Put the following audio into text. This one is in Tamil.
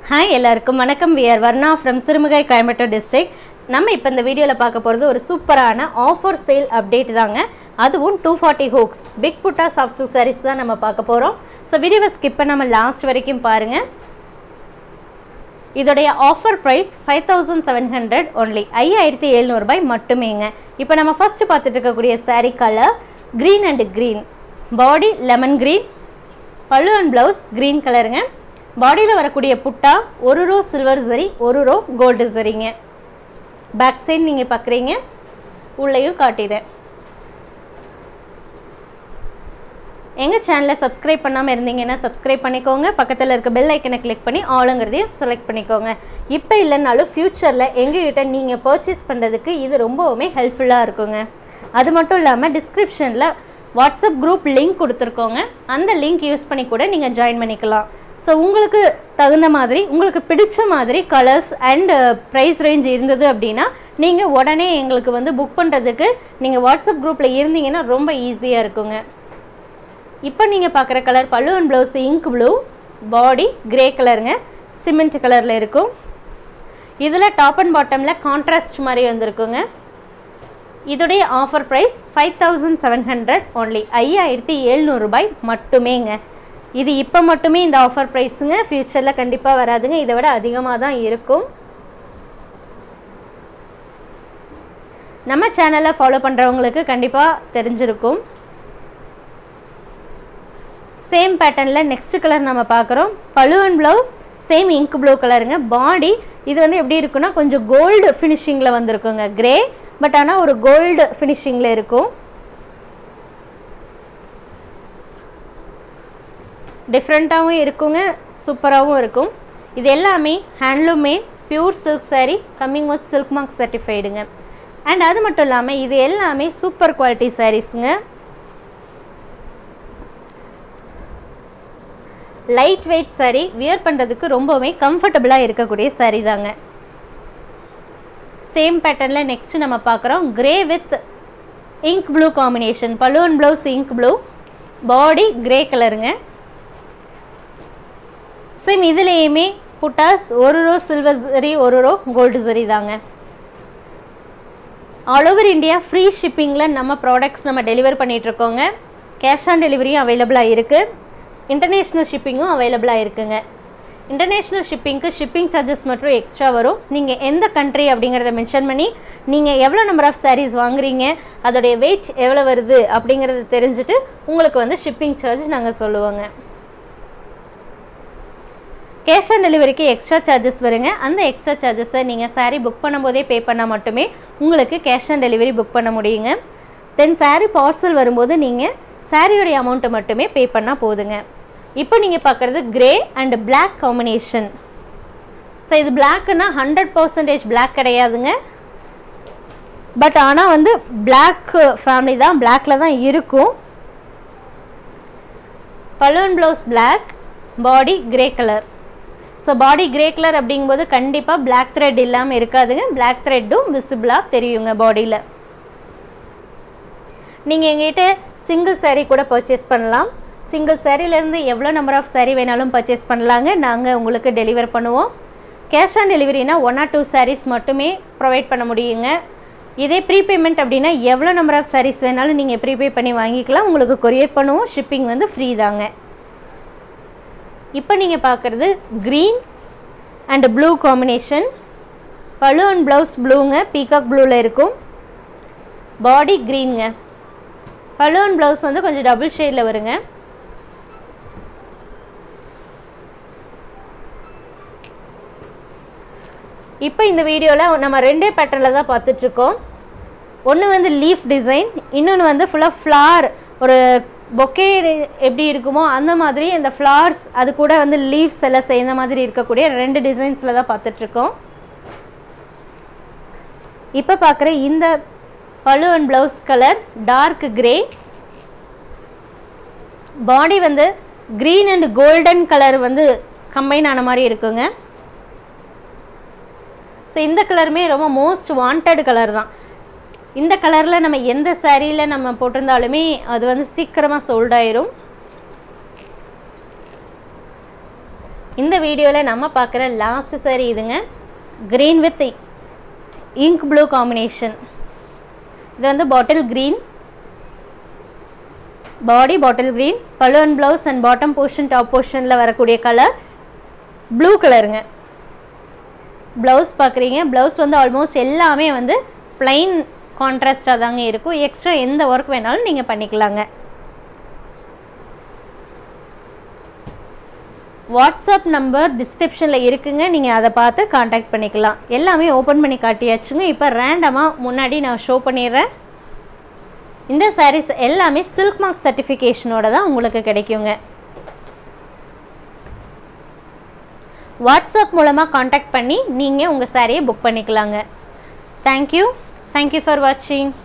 Hi எல்லாருக்கும் வணக்கம். We are Varnaa from Sirumugai, Coimbatore district. நம்ம இப்போ இந்த வீடியோல பார்க்க போறது ஒரு சூப்பரான ஆஃபர் சேல் அப்டேட் தாங்க. அதுவும் 240 hooks big putta soft silk sarees தான் நம்ம பார்க்க போறோம். சோ வீடியோவை ஸ்கிப் பண்ணாம லாஸ்ட் வரைக்கும் பாருங்க. இதோட ஆஃபர் பிரைஸ் 5700 only 5700 ரூபாய் மட்டுமேங்க. இப்போ நம்ம ஃபர்ஸ்ட் பார்த்துட்டு இருக்க கூடிய saree colour green and green. Body lemon green. பல்லு and blouse green கலருங்க. பாடியில வரக்கூடிய புட்டா ஒரு ரோ சில்வர் ஜரி ஒரு ரோ கோல்ட் ஜரிங்க. பேக் சைடு நீங்க பார்க்கறீங்க. உள்ளேயும் காட்டிறேன். எங்க சேனலை சப்ஸ்கிரைப் பண்ணாம இருந்தீங்கன்னா சப்ஸ்கிரைப் பண்ணிக்கோங்க. பக்கத்துல இருக்க பெல் ஐகானை கிளிக் பண்ணி ஆல்ங்கறதையும் செலக்ட் பண்ணிக்கோங்க. இப்போ இல்லனாலும் ஃபியூச்சர்ல எங்க கிட்ட நீங்க பர்ச்சேஸ் பண்றதுக்கு இது ரொம்பவே ஹெல்ப்ஃபுல்லா இருக்குங்க. அது மட்டும் இல்லாம டிஸ்கிரிப்ஷன்ல வாட்ஸ்அப் குரூப் லிங்க் கொடுத்திருக்கோங்க. அந்த லிங்க் யூஸ் பண்ணி கூட நீங்க ஜாயின் பண்ணிக்கலாம். So உங்களுக்கு தகுந்த மாதிரி உங்களுக்கு பிடிச்ச மாதிரி கலர்ஸ் அண்ட் பிரைஸ் ரேஞ்ச் இருந்தது அப்படினா நீங்க உடனே எங்களுக்கு வந்து புக் பண்றதுக்கு நீங்க வாட்ஸ்அப் குரூப்ல இருந்தீங்கன்னா ரொம்ப ஈஸியா இருக்குங்க. இப்போ நீங்க பார்க்குற colour pallu and blouse ink blue, body grey கலருங்க, சிமெண்ட் கலர்ல இருக்கும். இதுல டாப் அண்ட் பாட்டம்ல கான்ட்ராஸ்ட் மாதிரி வந்திருக்குங்க. இதோட ஆஃபர் பிரைஸ் 5700 only 5700 ரூபாய் மட்டுமேங்க. இது இப்போ மட்டுமே இந்த ஆஃபர் பிரைஸ்ங்க. ஃபியூச்சர்ல கண்டிப்பா வராதுங்க. இதை விட அதிகமா தான் இருக்கும். நம்ம சேனலை ஃபாலோ பண்றவங்களுக்கு கண்டிப்பா தெரிஞ்சிருக்கும். சேம் பேட்டர்ன்ல நெக்ஸ்ட் கலர் நம்ம பார்க்கறோம். Pallu and blouse same ink blue கலருங்க. பாடி இது வந்து எப்படி இருக்குன்னா கொஞ்சம் கோல்ட் ஃபினிஷிங்ல வந்திருக்குங்க. கிரே பட் ஆனா ஒரு கோல்ட் ஃபினிஷிங்ல இருக்கும். டிஃப்ரெண்ட்டாகவும் இருக்குங்க, சூப்பராகவும் இருக்கும். இது எல்லாமே handloom made pure silk saree coming with silk mark சர்டிஃபைடுங்க. அண்ட் அது மட்டும் இல்லாமல் இது எல்லாமே சூப்பர் குவாலிட்டி சாரீஸுங்க. லைட் வெயிட் saree வியர் பண்ணுறதுக்கு ரொம்பவே கம்ஃபர்டபுளாக இருக்கக்கூடிய saree தாங்க. சேம் பேட்டர்னில் நெக்ஸ்ட் நம்ம பார்க்குறோம். Grey with ink blue combination. Pallu and blouse ink blue, body grey கலருங்க. சேம் இதுலேயுமே புட்டாஸ் ஒரு ரோ சில்வர் ஜரி ஒரு ரோ கோல்டு ஜரி தாங்க. ஆல் ஓவர் இந்தியா ஃப்ரீ ஷிப்பிங்கில் நம்ம ப்ராடக்ட்ஸ் நம்ம டெலிவர் பண்ணிகிட்ருக்கோங்க. கேஷ் ஆன் டெலிவரியும் அவைலபிளாக இருக்குது. இன்டர்நேஷ்னல் ஷிப்பிங்கும் அவைலபிளாக இருக்குங்க. இன்டர்நேஷ்னல் ஷிப்பிங்க்கு ஷிப்பிங் சார்ஜஸ் மட்டும் எக்ஸ்ட்ரா வரும். நீங்கள் எந்த கண்ட்ரி அப்படிங்கிறத மென்ஷன் பண்ணி நீங்கள் எவ்வளோ நம்பர் ஆஃப் சாரீஸ் வாங்குறீங்க, அதோடைய வெயிட் எவ்வளோ வருது அப்படிங்கிறத தெரிஞ்சுட்டு உங்களுக்கு வந்து ஷிப்பிங் சார்ஜ் நாங்கள் சொல்லுவோங்க. கேஷ் ஆன் டெலிவரிக்கு எக்ஸ்ட்ரா சார்ஜஸ் வருங்க. அந்த எக்ஸ்ட்ரா சார்ஜஸை நீங்கள் சாரீ புக் பண்ணும்போதே பே பண்ணால் மட்டுமே உங்களுக்கு கேஷ் ஆன் டெலிவரி புக் பண்ண முடியுங்க. தென் சாரீ பார்சல் வரும்போது நீங்கள் சாரியோடைய அமௌண்ட்டை மட்டுமே பே பண்ணால் போதுங்க. இப்போ நீங்கள் பார்க்குறது grey and black combination. So இது பிளாக்குன்னா 100% பிளாக் கிடையாதுங்க. பட் ஆனால் வந்து பிளாக் ஃபேமிலி தான், பிளாக்ல தான் இருக்கும். Pallu and blouse black, body grey colour. So body grey colour அப்படிங்கும்போது கண்டிப்பாக பிளாக் த்ரெட் இல்லாமல் இருக்காதுங்க. பிளாக் த்ரெட்டும் விசிபிளாக தெரியுங்க பாடியில். நீங்கள் எங்ககிட்ட சிங்கிள் சாரீ கூட பர்ச்சேஸ் பண்ணலாம். சிங்கிள் சாரீலேருந்து எவ்வளோ நம்பர் ஆஃப் சாரீ வேணாலும் பர்ச்சேஸ் பண்ணலாங்க. நாங்கள் உங்களுக்கு டெலிவர் பண்ணுவோம். கேஷ் ஆன் டெலிவரினா 1 or 2 சாரீஸ் மட்டுமே ப்ரொவைட் பண்ண முடியுங்க. இதே ப்ரீபேமெண்ட் அப்படின்னா எவ்வளோ நம்பர் ஆஃப் சாரீஸ் வேணாலும் நீங்கள் ப்ரீபே பண்ணி வாங்கிக்கலாம். உங்களுக்கு கொரியர் பண்ணுவோம். ஷிப்பிங் வந்து ஃப்ரீ தாங்க. இப்போ நீங்கள் பார்க்குறது green and blue combination. Pallu and blouse ப்ளூங்க, பீகாக் ப்ளூவில் இருக்கும். பாடி க்ரீனுங்க. பல்லு அண்ட் ப்ளவுஸ் வந்து கொஞ்சம் டபுள் ஷேடில் வருங்க. இப்போ இந்த வீடியோவில் நம்ம ரெண்டே பேட்டர்னில் தான் பார்த்துட்ருக்கோம். ஒன்று வந்து லீஃப் டிசைன், இன்னொன்று வந்து ஃபுல்லாக ஃப்ளார், ஒரு பொக்கே எப்படி இருக்குமோ அந்த மாதிரி அந்த ஃப்ளார்ஸ் அது கூட வந்து லீவ்ஸ் எல்லாம் சேர்ந்த மாதிரி இருக்கக்கூடிய ரெண்டு டிசைன்ஸில் தான் பார்த்துட்ருக்கோம். இப்போ பார்க்குற இந்த pallu and blouse colour dark grey, body வந்து க்ரீன் அண்ட் கோல்டன் கலர் வந்து கம்பைன் ஆன மாதிரி இருக்குங்க. ஸோ இந்த கலருமே ரொம்ப மோஸ்ட் வாண்டட் கலர் தான். இந்த கலரில் நம்ம எந்த சாரியில் நம்ம போட்டிருந்தாலுமே அது வந்து சீக்கிரமாக சோல்ட் ஆயிரும். இந்த வீடியோவில் நம்ம பார்க்குற லாஸ்ட் saree இதுங்க. Green with ink blue combination. இது வந்து bottle green, body bottle green, pallu and blouse and bottom portion top போர்ஷனில் வரக்கூடிய கலர் ப்ளூ கலருங்க. ப்ளவுஸ் பார்க்குறீங்க, ப்ளவுஸ் வந்து ஆல்மோஸ்ட் எல்லாமே வந்து ப்ளைன் கான்ட்ராஸ்டாக தாங்க இருக்கும். எக்ஸ்ட்ரா எந்த ஒர்க் வேணாலும் நீங்கள் பண்ணிக்கலாங்க. வாட்ஸ்அப் நம்பர் டிஸ்கிரிப்ஷனில் இருக்குங்க, நீங்கள் அதை பார்த்து காண்டாக்ட் பண்ணிக்கலாம். எல்லாமே ஓப்பன் பண்ணி காட்டியாச்சுங்க. இப்போ ரேண்டமாக முன்னாடி நான் ஷோ பண்ணிடுறேன். இந்த சாரீஸ் எல்லாமே சில்க் மார்க் சர்டிஃபிகேஷனோட தான் உங்களுக்கு கிடைக்குங்க. வாட்ஸ்அப் மூலமாக காண்டாக்ட் பண்ணி நீங்கள் உங்கள் சாரியை புக் பண்ணிக்கலாங்க. தேங்க்யூ ஃபார் வாட்சிங்.